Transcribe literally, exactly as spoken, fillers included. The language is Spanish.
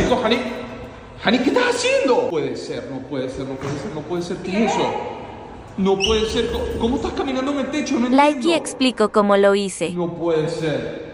eso, Hani? Hani, ¿qué estás haciendo? No puede ser, no puede ser, no puede ser, no puede ser. ¿Qué es eso? No puede ser. ¿Cómo estás caminando en el techo? No entiendo. Likey explicó cómo lo hice. No puede ser.